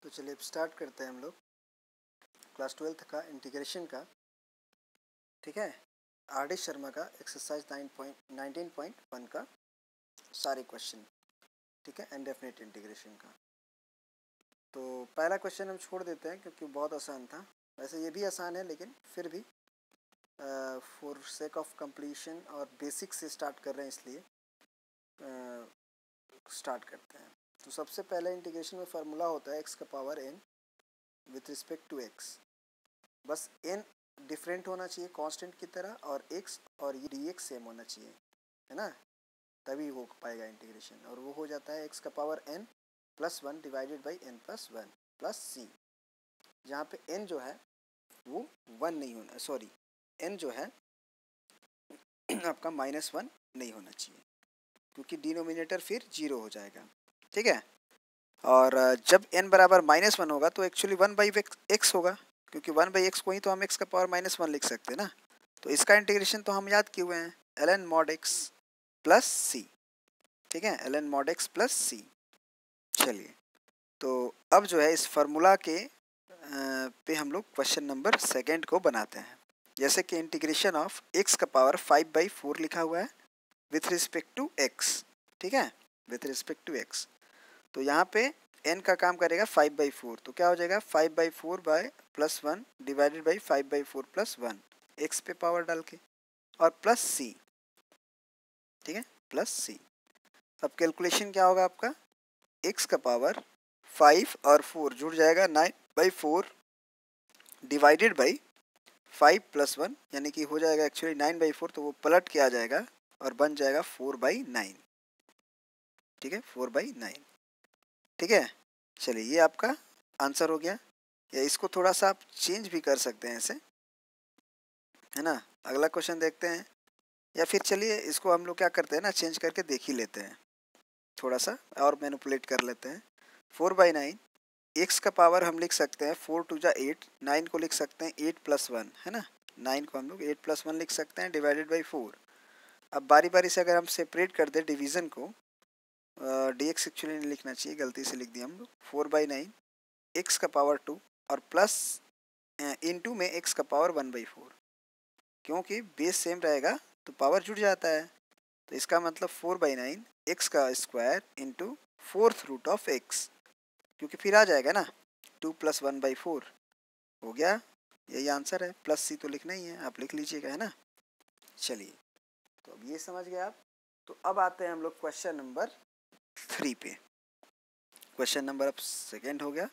तो चलिए अब स्टार्ट करते हैं हम लोग क्लास 12th का इंटीग्रेशन का। ठीक है, आर डी शर्मा का एक्सरसाइज 19.1 का सारे क्वेश्चन। ठीक है, इनडेफिनिट इंटीग्रेशन का। तो पहला क्वेश्चन हम छोड़ देते हैं क्योंकि बहुत आसान था। वैसे ये भी आसान है लेकिन फिर भी फॉर सेक ऑफ कंप्लीशन और बेसिक से स्टार्ट कर रहे हैं इसलिए स्टार्ट करते हैं। तो सबसे पहले इंटीग्रेशन में फार्मूला होता है एक्स का power n with respect to x. बस एन डिफरेंट होना चाहिए कांस्टेंट की तरह, और एक्स और ये डी एक्स सेम होना चाहिए, है ना, तभी हो पाएगा इंटीग्रेशन। और वो हो जाता है एक्स का power n plus one divided by n plus one plus c, जहाँ पे एन जो है वो वन नहीं होना, सॉरी एन जो है आपका -1 नहीं होना चाहिए क्योंकि डिनोमिनेटर फिर जीरो हो जाएगा। ठीक है, और जब n बराबर -1 होगा तो एक्चुअली 1/x होगा, क्योंकि 1/x को ही तो हम x का पावर -1 लिख सकते हैं ना। तो इसका इंटीग्रेशन तो हम याद किए हुए हैं, ln mod x plus c. ठीक है, ln mod x plus c. चलिए, तो अब जो है इस फार्मूला के पे हम लोग क्वेश्चन नंबर सेकेंड को बनाते हैं। जैसे कि इंटीग्रेशन ऑफ x का पावर 5/4 लिखा हुआ है विथ रिस्पेक्ट टू x। ठीक है, विथ रिस्पेक्ट टू x। तो यहाँ पे n का काम करेगा 5/4, तो क्या हो जाएगा 5/4 by plus one divided by 5/4 plus one, x पे पावर डाल के, और प्लस सी। ठीक है, प्लस सी। अब कैलकुलेशन क्या होगा आपका, x का पावर 5 और 4 जुड़ जाएगा 9/4 डिवाइडेड बाई 5 प्लस वन, यानी कि हो जाएगा एक्चुअली 9/4, तो वो पलट के आ जाएगा और बन जाएगा 4/9। ठीक है, 4/9। ठीक है, चलिए ये आपका आंसर हो गया। या इसको थोड़ा सा आप चेंज भी कर सकते हैं ऐसे, है ना। अगला क्वेश्चन देखते हैं, या फिर चलिए इसको हम लोग क्या करते हैं ना, चेंज करके देख ही लेते हैं, थोड़ा सा और मैनिपुलेट कर लेते हैं। 4/9, एक्स का पावर हम लिख सकते हैं 4 2 जा 8, 9 को लिख सकते हैं 8 प्लस 1, है ना। 9 को हम लोग 8 प्लस 1 लिख सकते हैं डिवाइडेड बाई 4। अब बारी बारी से अगर हम सेपरेट कर दें डिवीज़न को, डी एक्स एक्चुअली नहीं लिखना चाहिए, गलती से लिख दिया हम लोग। 4/9 एक्स का पावर 2 और प्लस इनटू में एक्स का पावर 1/4, क्योंकि बेस सेम रहेगा तो पावर जुड़ जाता है। तो इसका मतलब 4/9 एक्स का square into fourth root of x, क्योंकि फिर आ जाएगा ना 2 + 1/4 हो गया। यही आंसर है, प्लस सी तो लिखना ही है, आप लिख लीजिएगा, है ना। चलिए, तो अब ये समझ गए आप। तो अब आते हैं हम लोग क्वेश्चन नंबर 3 पे। क्वेश्चन नंबर अब सेकेंड हो गया।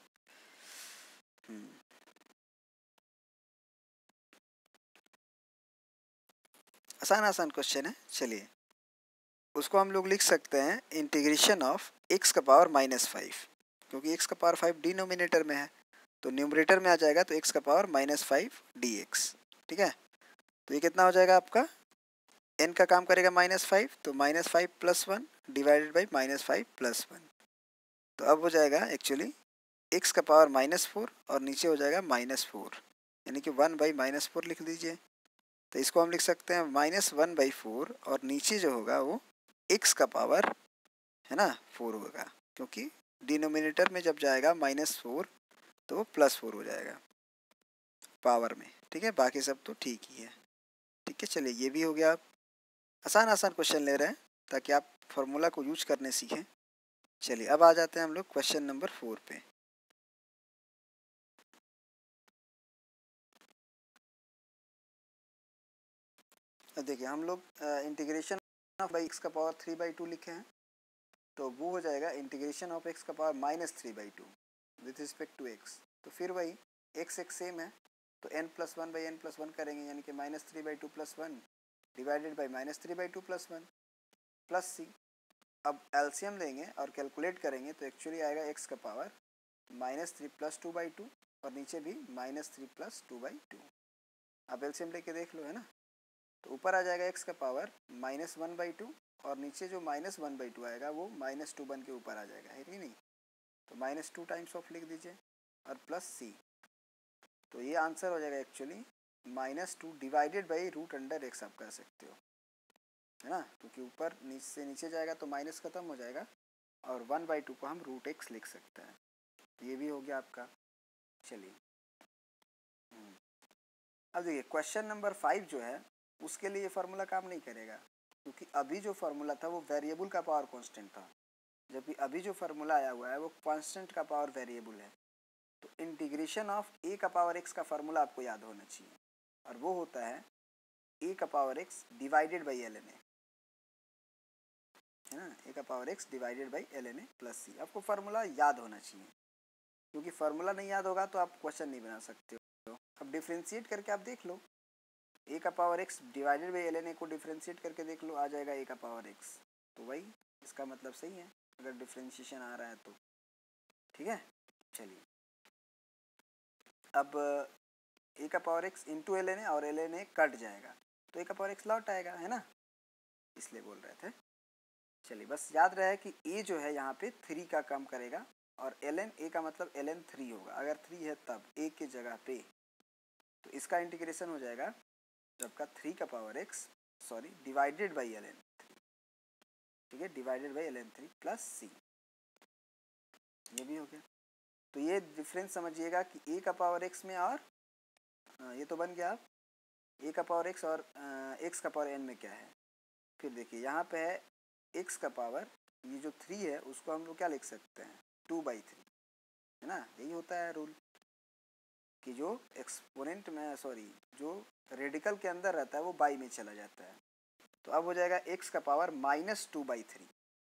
आसान आसान क्वेश्चन है। चलिए, उसको हम लोग लिख सकते हैं इंटीग्रेशन ऑफ एक्स का पावर -5, क्योंकि एक्स का पावर 5 डिनोमिनेटर में है, तो न्यूमरेटर में आ जाएगा तो एक्स का पावर -5 dx। ठीक है, तो ये कितना हो जाएगा आपका, n का काम करेगा -5, तो -5 प्लस 1 डिवाइडेड बाई -5 प्लस 1। तो अब हो जाएगा एक्चुअली एक्स का पावर -4 और नीचे हो जाएगा -4, यानी कि 1/-4 लिख दीजिए। तो इसको हम लिख सकते हैं -1/4, और नीचे जो होगा वो एक्स का पावर, है ना, 4 होगा, क्योंकि डिनोमिनेटर में जब जाएगा -4 तो वो +4 हो जाएगा पावर में। ठीक है, बाकी सब तो ठीक ही है। ठीक है, चलिए ये भी हो गया। आप आसान आसान क्वेश्चन ले रहे हैं ताकि आप फार्मूला को यूज करने सीखें। चलिए, अब आ जाते हैं हम लोग क्वेश्चन नंबर 4 पे। देखिए, हम लोग इंटीग्रेशन ऑफ बाई एक्स का पावर 3/2 लिखे हैं, तो वो हो जाएगा इंटीग्रेशन ऑफ एक्स का power -3/2 with respect to x. तो फिर वही एक्स सेम है, तो n+1/n+1 करेंगे, यानी कि -3/2 + 1 डिवाइडेड बाई -3/2 + 1 प्लस सी। अब एलसीएम लेंगे और कैलकुलेट करेंगे तो एक्चुअली आएगा एक्स का पावर -3 + 2/2, और नीचे भी -3 + 2/2। अब एलसीएम लेके देख लो, है ना। तो ऊपर आ जाएगा एक्स का पावर -1/2, और नीचे जो -1/2 आएगा वो -2 बन के ऊपर आ जाएगा, है कि नहीं। तो -2 टाइम्स ऑफ लिख दीजिए और प्लस सी। तो ये आंसर हो जाएगा एक्चुअली -2 डिवाइडेड बाई √x आप कह सकते हो, है ना, क्योंकि ऊपर से नीचे जाएगा तो माइनस खत्म हो जाएगा, और 1/2 को हम √x लिख सकते हैं। ये भी हो गया आपका। चलिए अब देखिए क्वेश्चन नंबर 5 जो है उसके लिए फार्मूला काम नहीं करेगा, क्योंकि अभी जो फार्मूला था वो वेरिएबल का पावर कांस्टेंट था, जबकि अभी जो फार्मूला आया हुआ है वो कांस्टेंट का पावर वेरिएबल है। तो इंटीग्रेशन ऑफ ए का पावर एक्स का फार्मूला आपको याद होना चाहिए, और वो होता है ए का power x divided by l n a, है ना, ए का power x divided by l n a plus c. आपको फार्मूला याद होना चाहिए, क्योंकि फार्मूला नहीं याद होगा तो आप क्वेश्चन नहीं बना सकते हो। अब डिफ्रेंशिएट करके आप देख लो, ए का power x divided by l n a को डिफ्रेंशिएट करके देख लो, आ जाएगा ए का पावर एक्स। तो वही इसका मतलब सही है अगर डिफ्रेंशिएशन आ रहा है तो, ठीक है। चलिए अब ए का power x into l n a, और एल एन ए कट जाएगा तो ए का पावर एक्स लौट आएगा, है ना, इसलिए बोल रहे थे। चलिए बस याद रहे कि ए जो है यहाँ पे 3 का कम करेगा, और एल एन ए का मतलब एल एन 3 होगा, अगर 3 है तब ए के जगह पे, तो इसका इंटीग्रेशन हो जाएगा जब का 3 का power x sorry divided by l n 3, ठीक है, divided by l n 3 plus c, ये भी हो गया। तो ये डिफरेंस समझिएगा कि ए का पावर एक्स में, और ये तो बन गया, आप ए का पावर एक्स और एक्स का पावर एन में क्या है। फिर देखिए यहाँ पे है एक्स का पावर, ये जो 3 है उसको हम लोग क्या लिख सकते हैं 2/3, है ना, यही होता है रूल कि जो एक्सपोनेंट में जो रेडिकल के अंदर रहता है वो बाई में चला जाता है। तो अब हो जाएगा एक्स का पावर -2/3,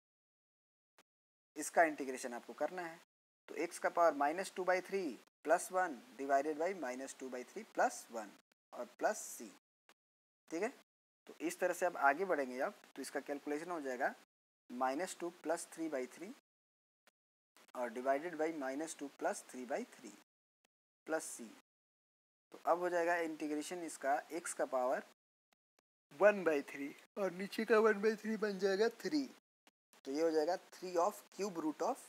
इसका इंटीग्रेशन आपको करना है। तो एक्स का power -2/3 plus 1 divided by -2/3 plus 1 और प्लस सी, ठीक है। तो इस तरह से अब आगे बढ़ेंगे आप, तो इसका कैलकुलेशन हो जाएगा -2 प्लस 3/3 और divided by -2 plus 3/3 plus c. तो अब हो जाएगा इंटीग्रेशन इसका एक्स का पावर 1/3 और नीचे का 1/3 बन जाएगा 3, तो ये हो जाएगा 3 of cube root of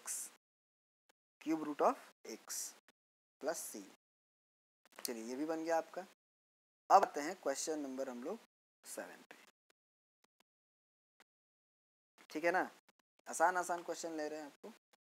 x plus c. चलिए ये भी बन गया आपका। अब आते हैं क्वेश्चन नंबर हम लोग 7 पे, ठीक है ना, आसान आसान क्वेश्चन ले रहे हैं आपको।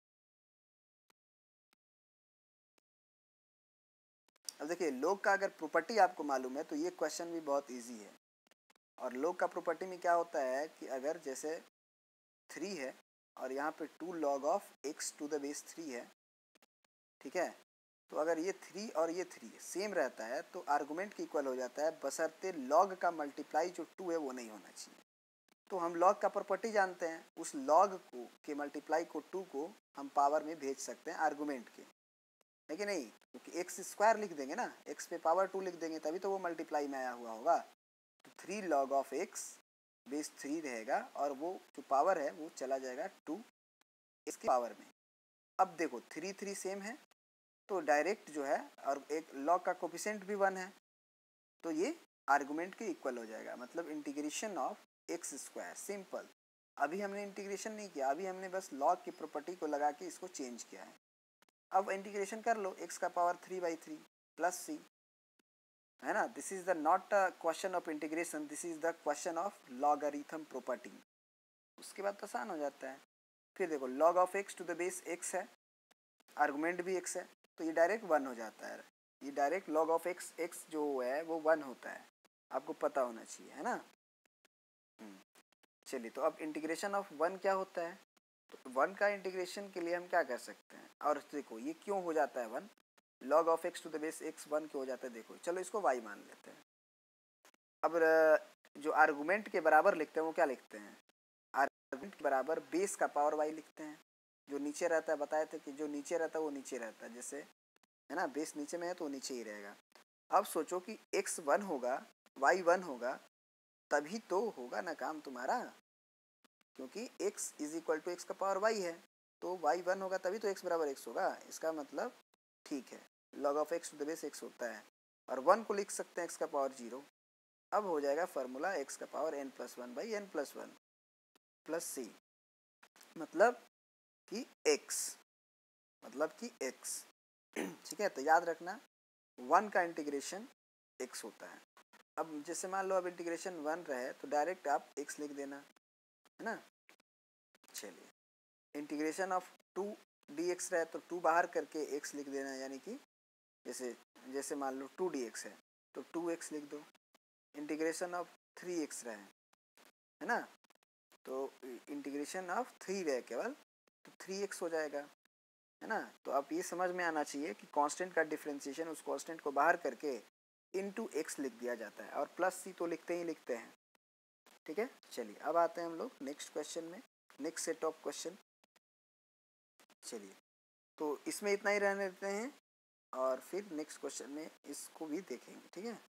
अब देखिए लॉग का अगर प्रॉपर्टी आपको मालूम है तो ये क्वेश्चन भी बहुत इजी है। और लॉग का प्रॉपर्टी में क्या होता है कि अगर जैसे 3 है और यहाँ पे 2 log of x to the base 3 है, ठीक है, तो अगर ये 3 और ये 3 सेम रहता है तो आर्गुमेंट की इक्वल हो जाता है, बशर्ते log का मल्टीप्लाई जो 2 है वो नहीं होना चाहिए। तो हम log का प्रॉपर्टी जानते हैं, उस log को के मल्टीप्लाई को 2 को हम पावर में भेज सकते हैं आर्गुमेंट के, है कि नहीं, क्योंकि एक्स स्क्वायर लिख देंगे ना, एक्स पे पावर 2 लिख देंगे तभी तो वो मल्टीप्लाई में आया हुआ होगा। तो 3 log ऑफ एक्स बेस 3 रहेगा और वो जो पावर है वो चला जाएगा 2 इसके पावर में। अब देखो 3 3 सेम है तो डायरेक्ट जो है, और एक log का कोफिशिएंट भी 1 है तो ये आर्गुमेंट के इक्वल हो जाएगा, मतलब integration of x square, simple. अभी हमने इंटीग्रेशन नहीं किया, अभी हमने बस log की प्रॉपर्टी को लगा के इसको चेंज किया है। अब इंटीग्रेशन कर लो, x का पावर 3/3 प्लस सी, है ना, this is the not a question of integration, this is the question of logarithm property. उसके बाद तो आसान हो जाता है। फिर देखो log of x to the base x है, आर्गुमेंट भी x है, तो ये डायरेक्ट 1 हो जाता है। ये डायरेक्ट log ऑफ x जो है वो 1 होता है, आपको पता होना चाहिए, है ना। चलिए तो अब इंटीग्रेशन ऑफ 1 क्या होता है, तो 1 का इंटीग्रेशन के लिए हम क्या कर सकते हैं, और देखो ये क्यों हो जाता है 1, log of x to the base x 1 क्यों हो जाता है, देखो चलो इसको y मान लेते हैं। अब जो आर्गुमेंट के बराबर लिखते हैं वो क्या लिखते हैं, आर्गुमेंट के बराबर बेस का पावर y लिखते हैं। जो नीचे रहता है, बताए थे कि जो नीचे रहता है वो नीचे रहता है, जैसे है ना, बेस नीचे में है तो नीचे ही रहेगा। अब सोचो कि x 1 होगा y 1 होगा तभी तो होगा ना काम तुम्हारा, क्योंकि x is equal to x का पावर y है, तो y 1 होगा तभी तो x बराबर x होगा। इसका मतलब ठीक है, log of x to the base x होता है, और 1 को लिख सकते हैं x का पावर 0। अब हो जाएगा फार्मूला x का पावर n+1/n+1 प्लस सी, मतलब कि x, ठीक है। तो याद रखना 1 का इंटीग्रेशन x होता है। अब जैसे मान लो अब इंटीग्रेशन 1 रहे तो डायरेक्ट आप x लिख देना, है ना। चलिए इंटीग्रेशन ऑफ 2 डी एक्स रहा है तो 2 बाहर करके x लिख देना, यानी कि जैसे मान लो 2dx है तो 2x लिख दो। इंटीग्रेशन ऑफ 3x रहा है ना, तो इंटीग्रेशन ऑफ 3 रहे केवल तो 3x हो जाएगा, है ना। तो अब ये समझ में आना चाहिए कि कांस्टेंट का डिफरेंशिएशन उस कांस्टेंट को बाहर करके इनटू x लिख दिया जाता है, और प्लस c तो लिखते ही लिखते हैं, ठीक है। चलिए अब आते हैं हम लोग नेक्स्ट क्वेश्चन में, नेक्स्ट सेट ऑफ क्वेश्चन। चलिए तो इसमें इतना ही रहने देते हैं और फिर नेक्स्ट क्वेश्चन में इसको भी देखेंगे, ठीक है।